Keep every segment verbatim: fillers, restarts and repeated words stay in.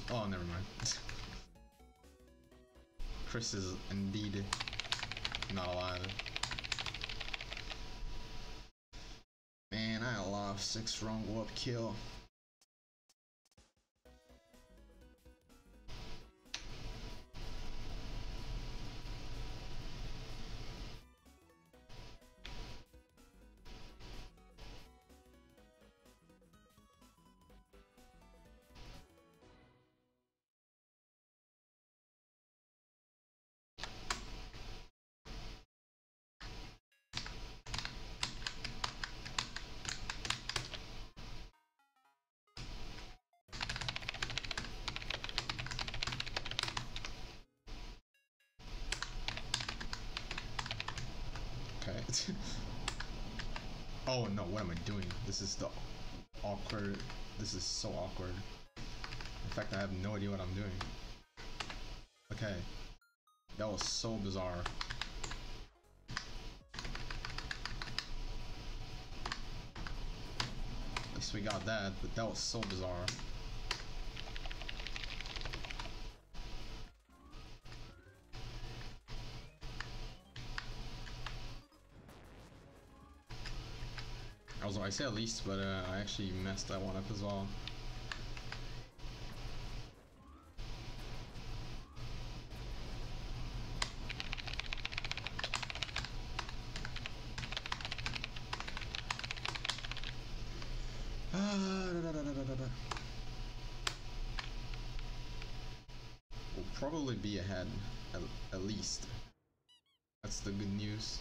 Oh, never mind. Chris is indeed not alive. Man, I lost six wrong warp kill. Okay. Oh no, what am I doing? This is the awkward. This is so awkward. In fact, I have no idea what I'm doing. Okay. That was so bizarre. At least we got that, but that was so bizarre. Also, I say at least, but uh, I actually messed that one up as well. Ah, da, da, da, da, da, da. We'll probably be ahead, at, at least. That's the good news.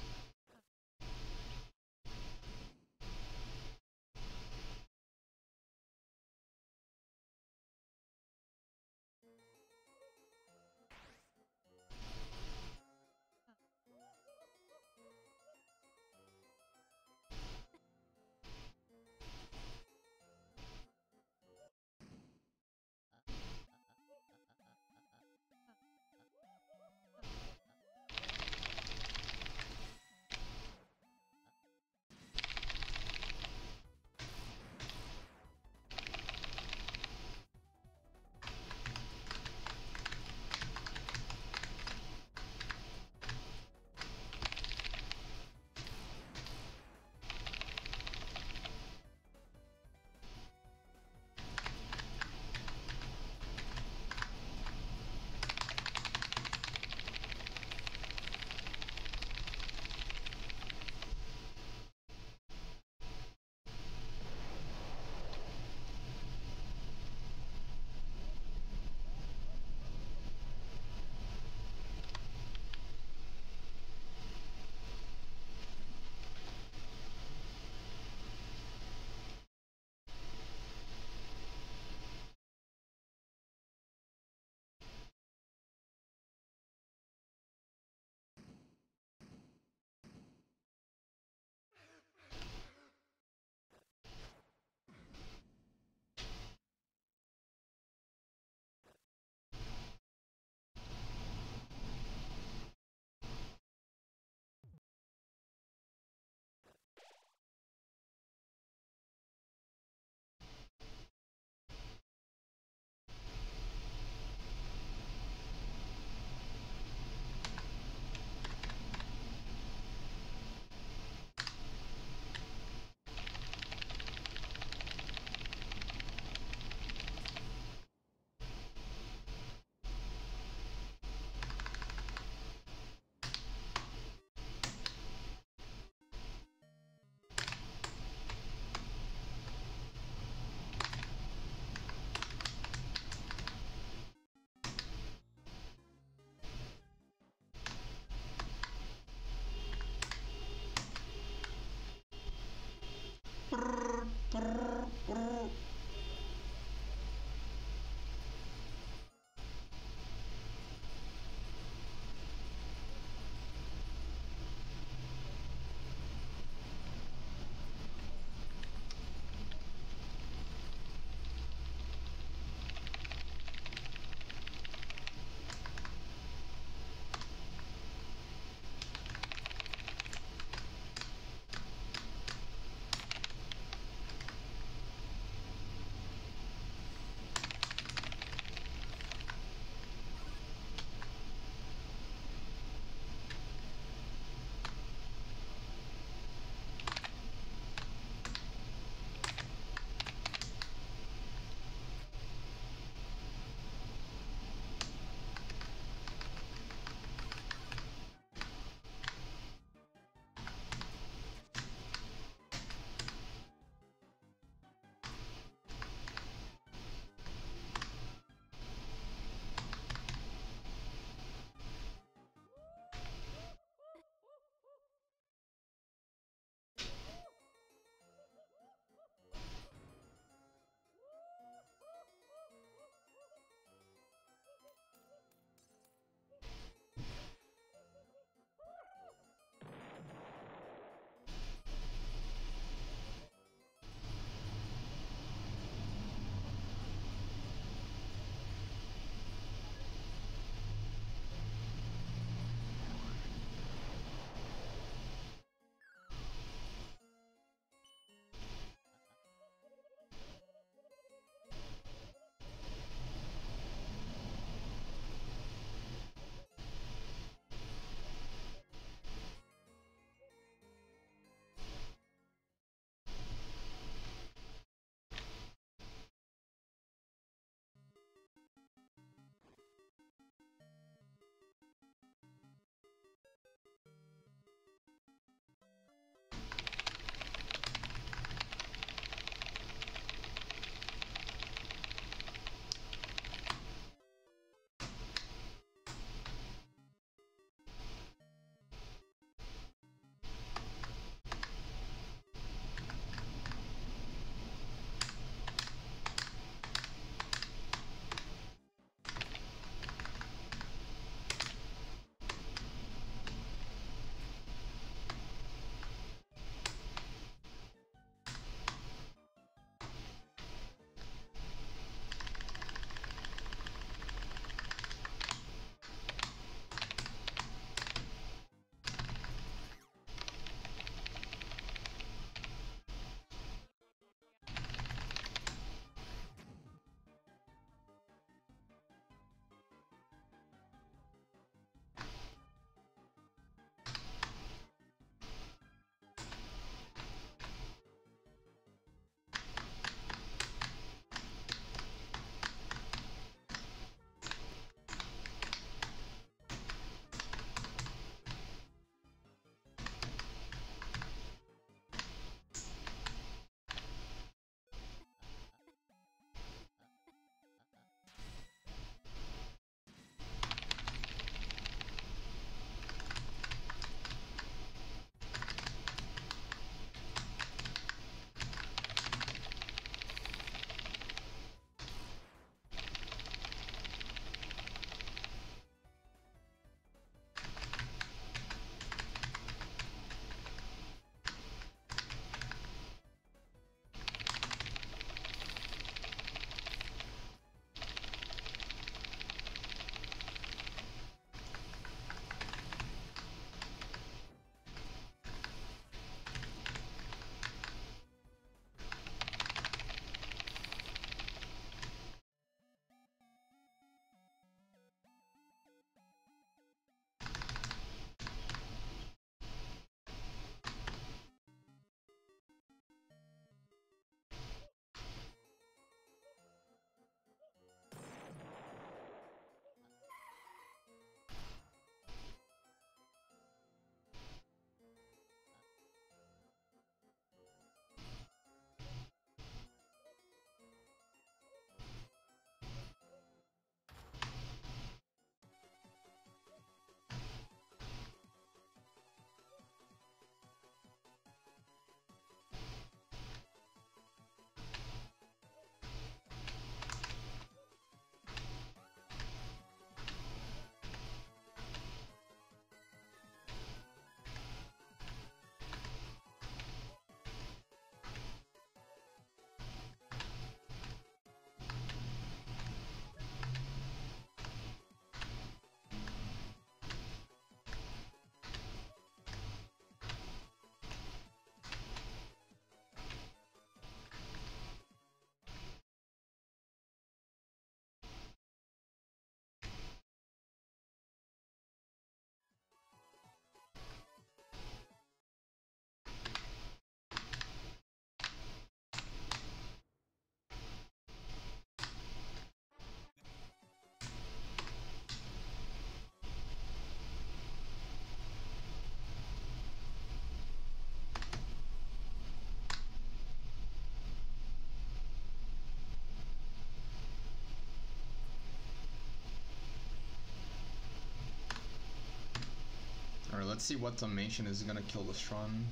let's see what summation is gonna kill this run.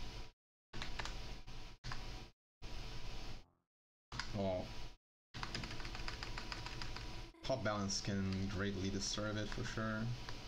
Well, top balance can greatly disturb it for sure.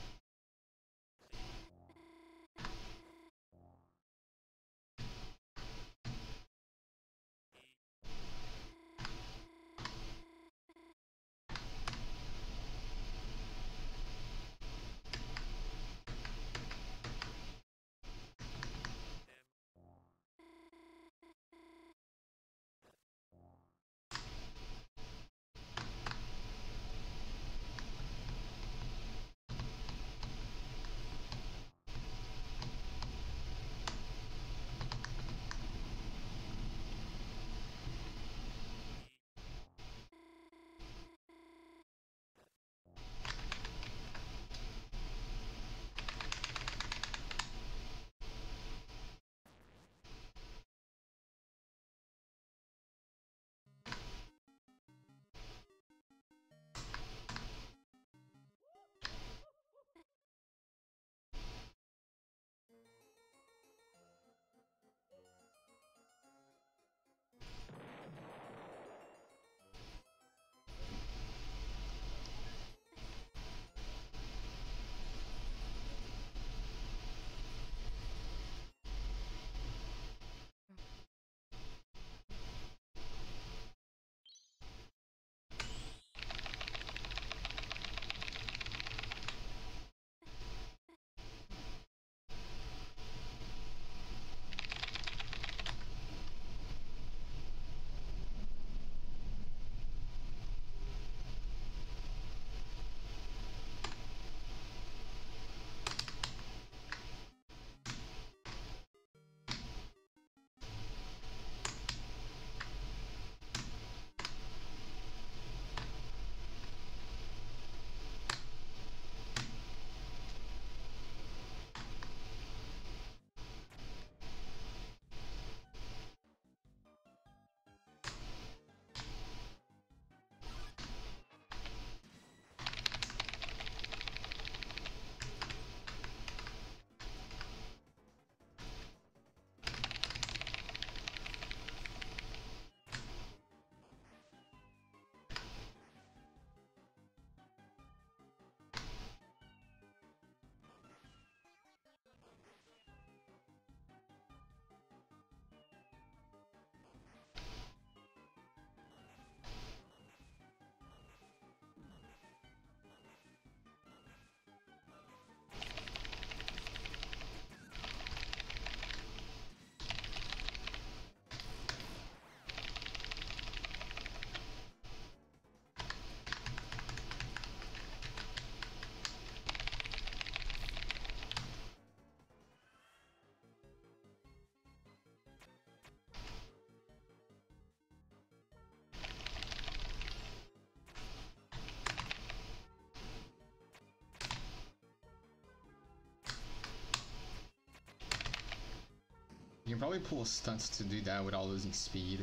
You can probably pull stunts to do that without losing speed.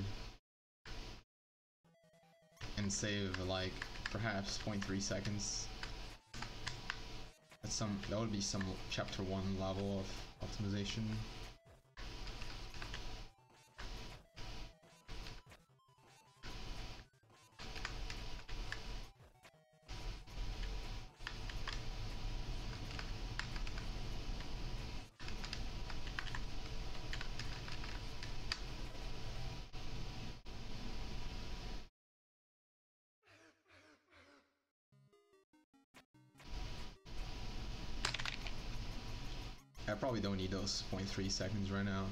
And save like perhaps zero point three seconds. That's some that would be some chapter one level of optimization. I probably don't need those zero point three seconds right now.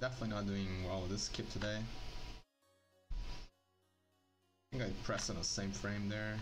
Definitely not doing well with this skip today. I think I pressed on the same frame there.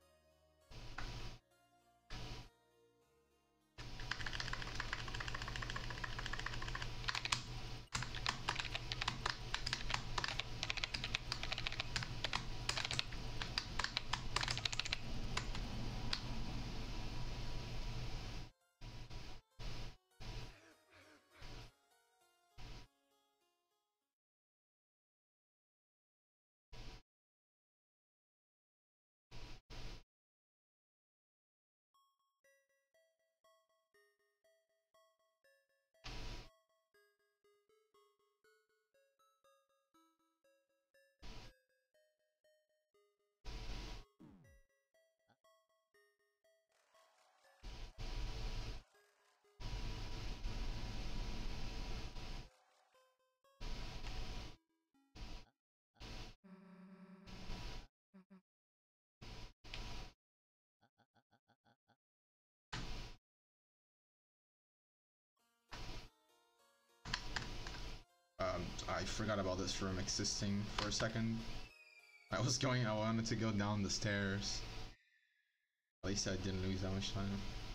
Um, I forgot about this room existing for a second. I was going, I wanted to go down the stairs. At least I didn't lose that much time.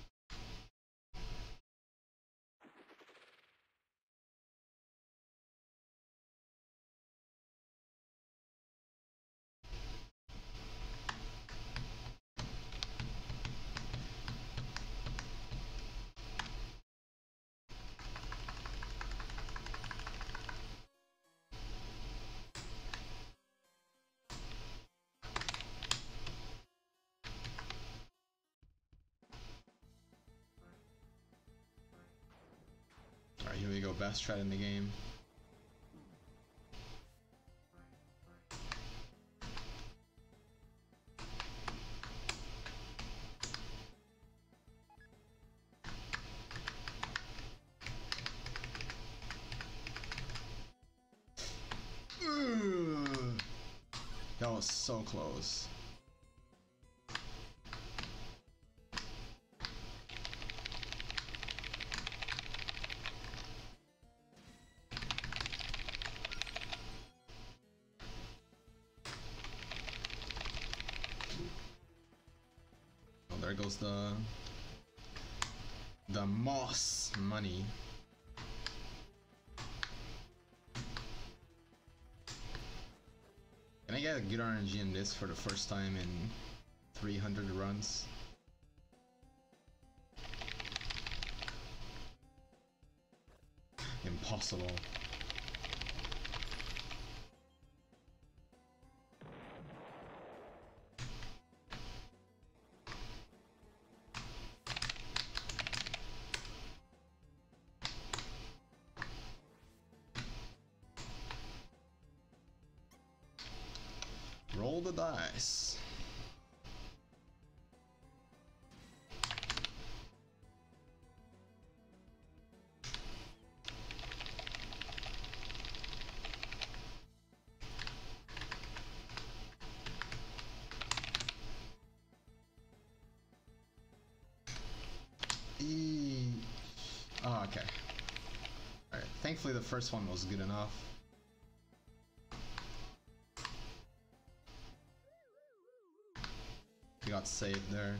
Alright, here we go, best strat in the game. Ugh. That was so close. Oh, there goes the the moss money. Can I get a good R N G in this for the first time in three hundred runs? Impossible. Roll the dice. E oh, okay. Alright, thankfully the first one was good enough. We got saved there.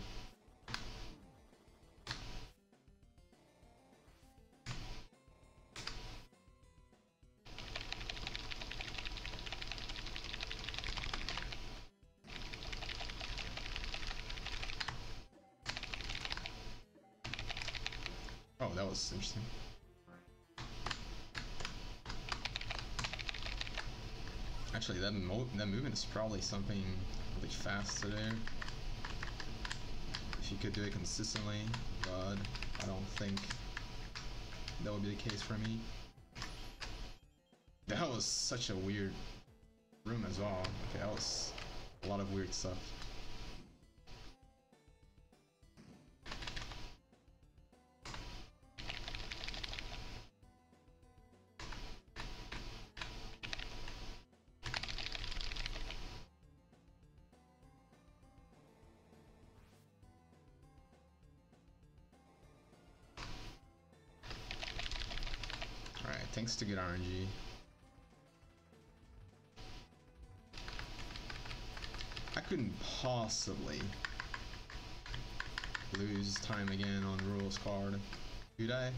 Oh, that was interesting. Actually, that, mo that movement is probably something really fast there. If you could do it consistently, but I don't think that would be the case for me. That was such a weird room as well. Okay, that was a lot of weird stuff. thanks to good R N G. I couldn't possibly lose time again on rules card, could I?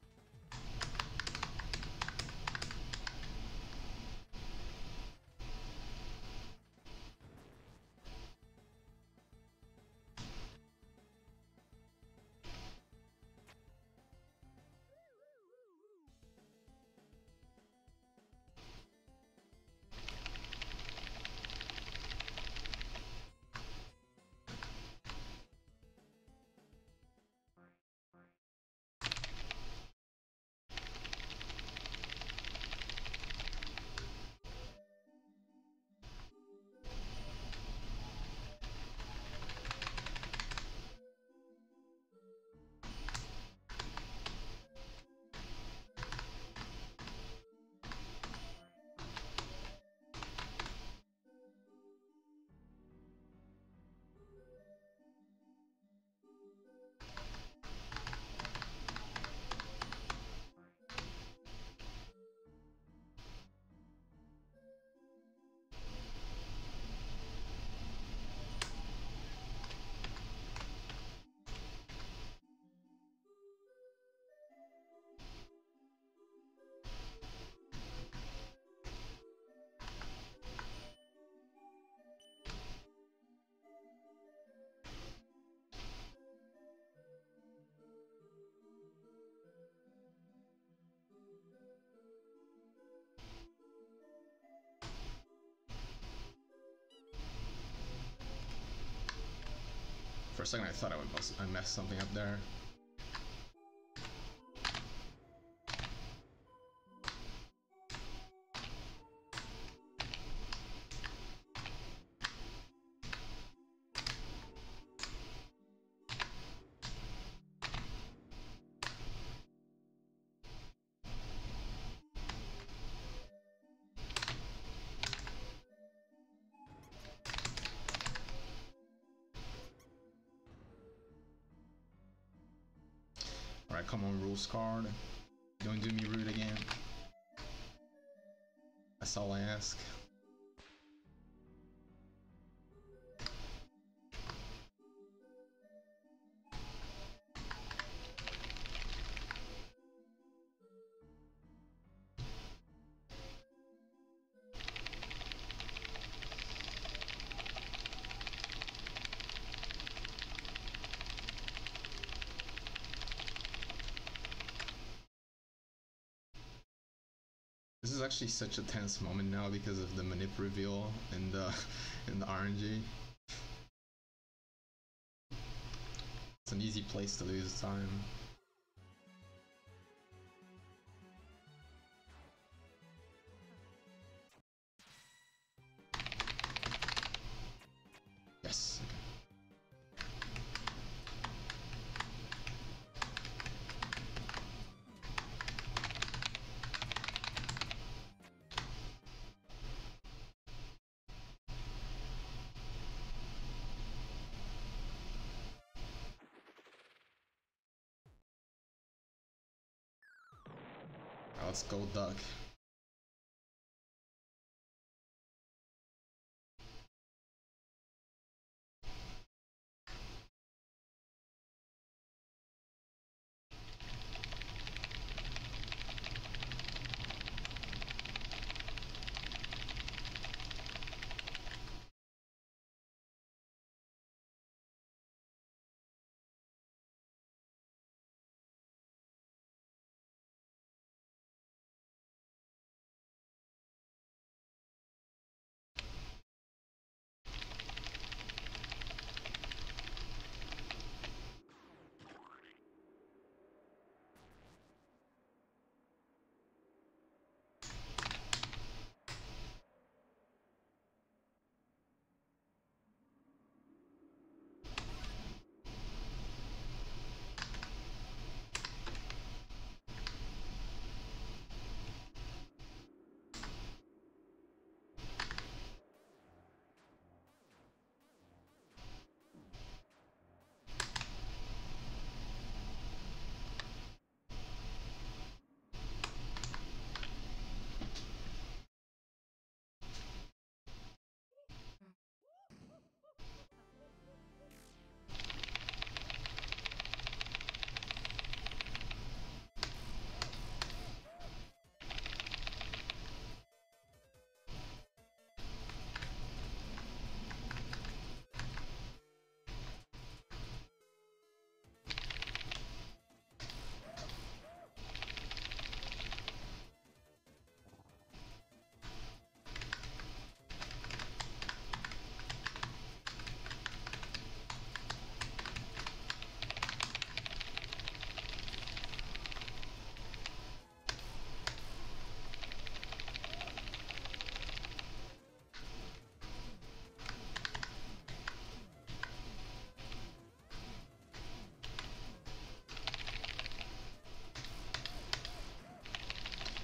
For a second I thought I would mess, I messed something up there. Alright, come on, rules card. Don't do me rude again. That's all I ask. This is actually such a tense moment now because of the manip reveal and the in the R N G. It's an easy place to lose time. Yes. Okay. Let's go duck.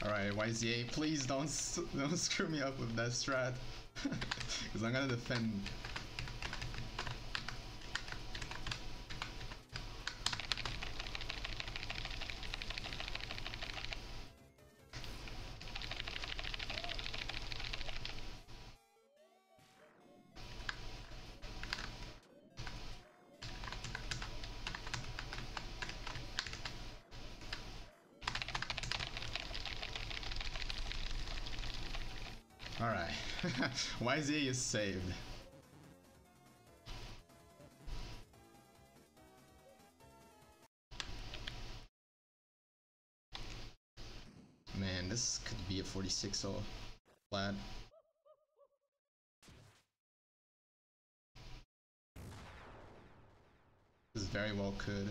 Alright, Y Z A, please don't don't screw me up with that strat. Because I'm gonna defend. Alright. Y Z A is saved. Man, this could be a forty-six oh flat. This very well could.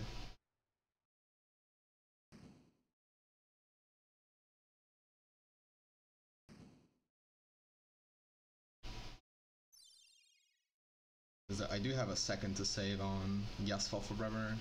I do have a second to save on Yasfall forever.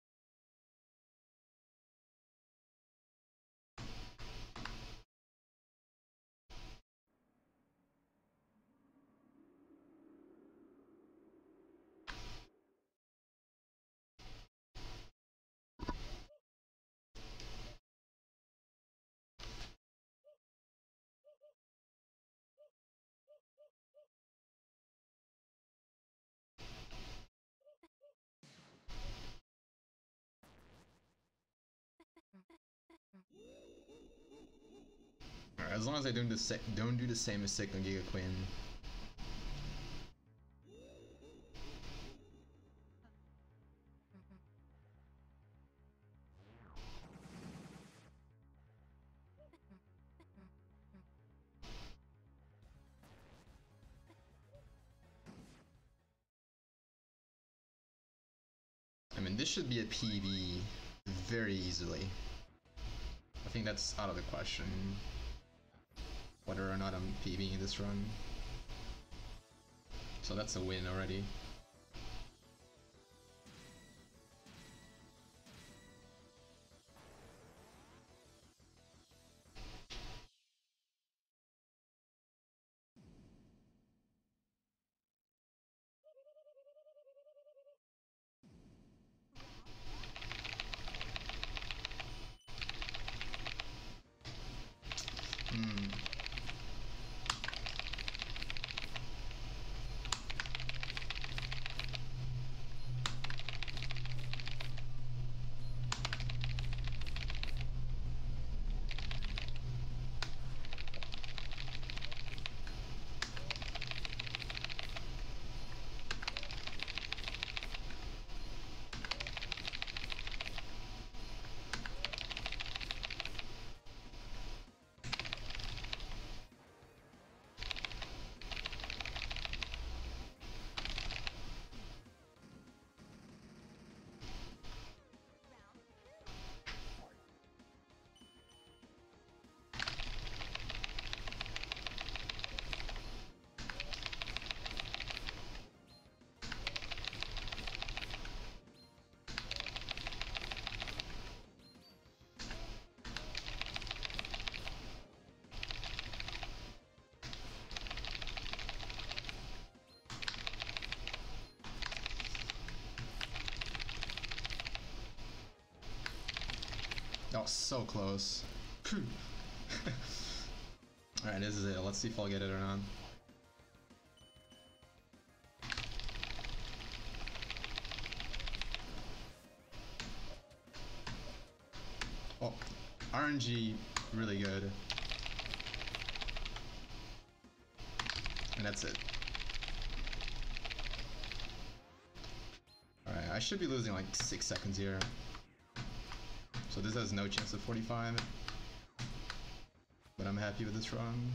Alright, as long as I don't do, the don't do the same mistake on Giga Queen. I mean, this should be a P B very easily. I think that's out of the question, whether or not I'm PBing this run. So that's a win already. Hmm. That was so close. Alright, this is it. Let's see if I'll get it or not. Oh, R N G, really good. And that's it. Alright, I should be losing like six seconds here. So this has no chance of forty-five. But I'm happy with this run.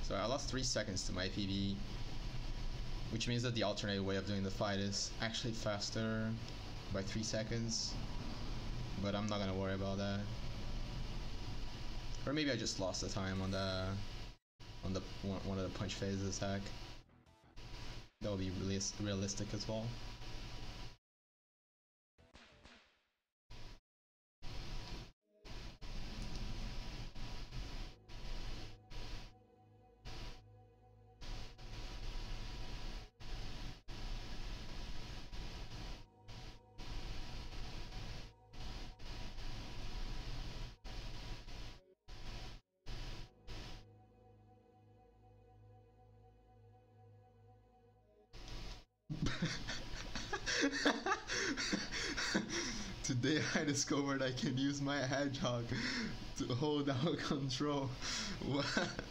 So I lost three seconds to my P B, which means that the alternate way of doing the fight is actually faster by three seconds, but I'm not gonna worry about that. Or maybe I just lost the time on the on the one of the punch phases attack. That would be really realistic as well. Today I discovered I can use my hedgehog to hold out control. What?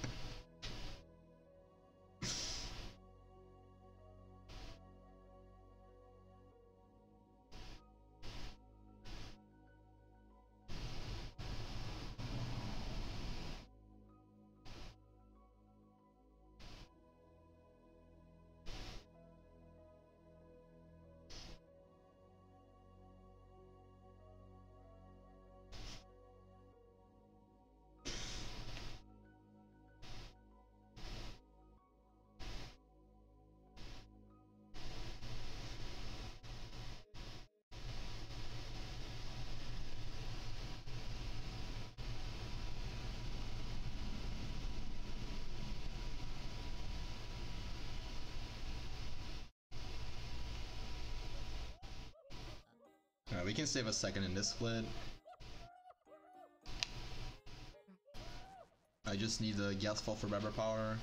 Alright, we can save a second in this split. I just need the gas fall for rubber power.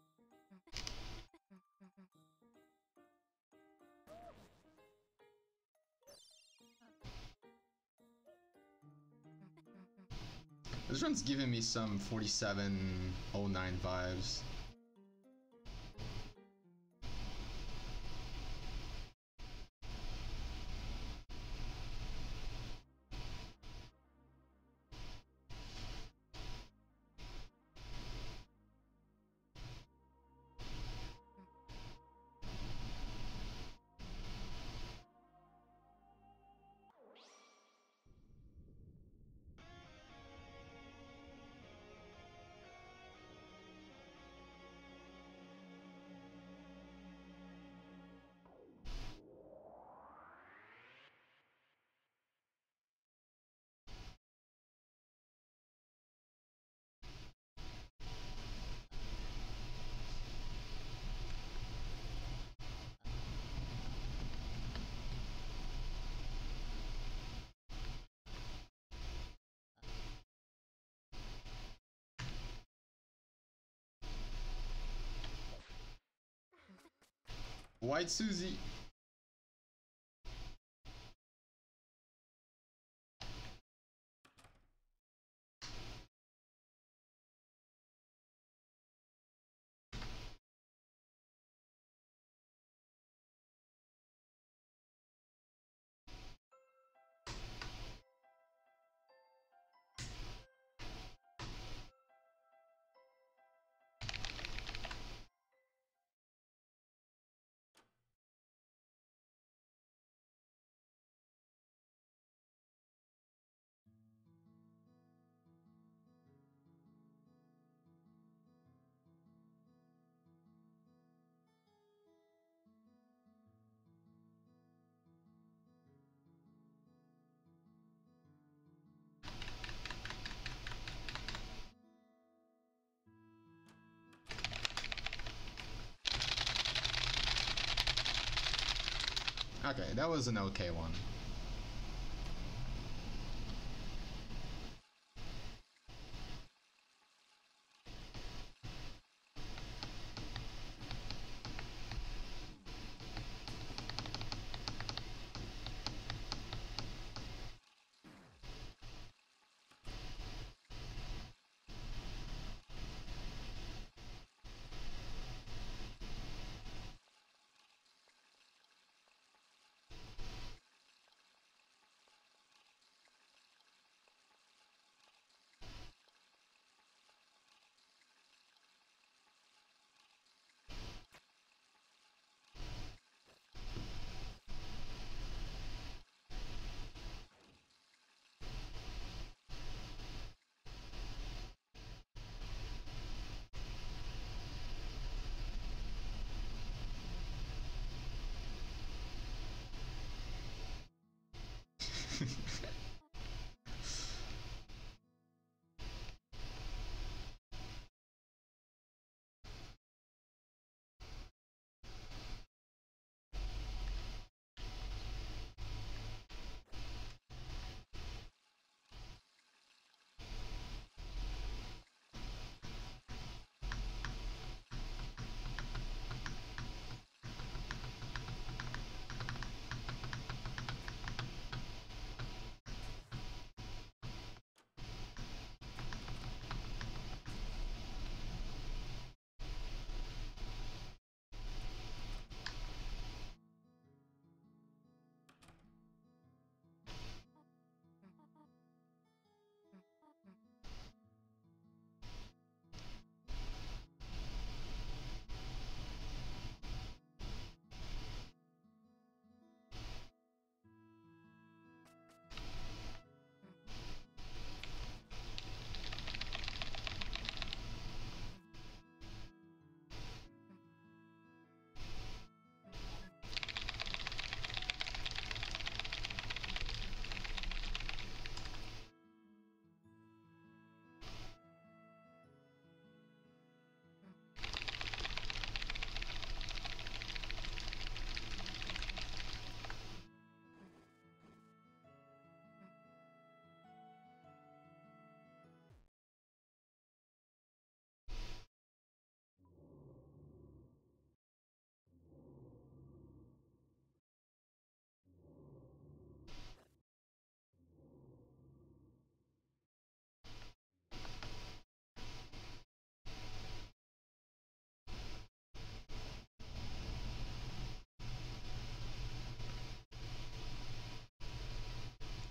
This run's giving me some forty-seven oh nine vibes. White Susie. Okay, that was an okay one.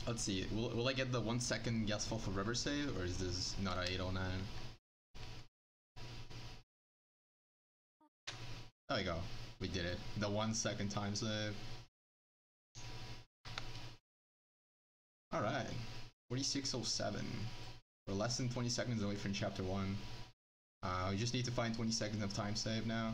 Let's see. Will, will I get the one second gas fall for river save, or is this not a eight oh nine? There we go. We did it. The one second time save. Alright. forty-six oh seven. We're less than twenty seconds away from chapter one. Uh, we just need to find twenty seconds of time save now.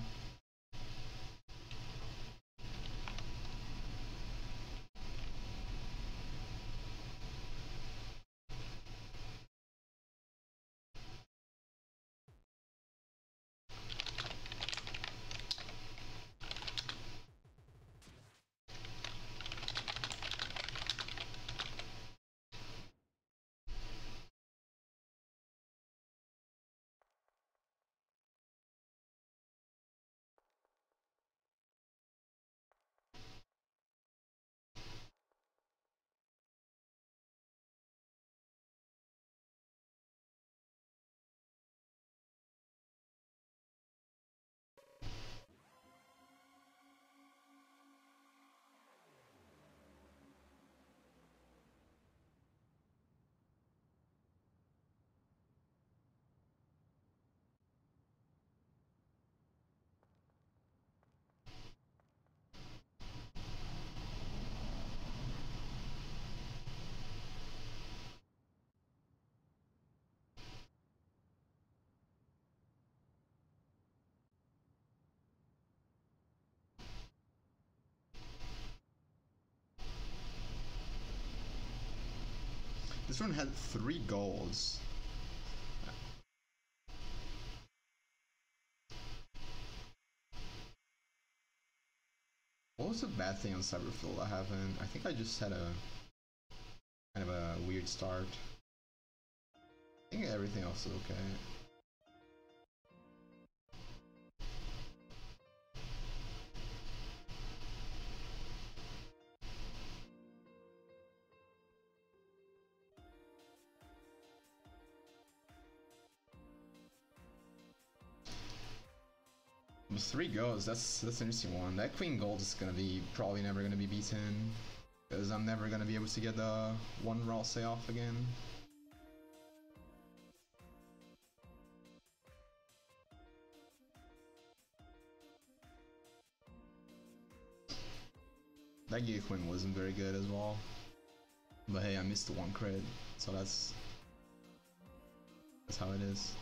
This one had three golds. What was the bad thing on Cyberfield I haven't? I think I just had a kind of a weird start. I think everything else is okay. Three goes, that's that's an interesting one. That queen gold is gonna be probably never gonna be beaten, because I'm never gonna be able to get the one raw say off again. That Giga Queen wasn't very good as well. But hey, I missed the one crit, so that's that's how it is.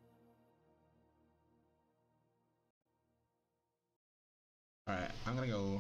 Alright, I'm gonna go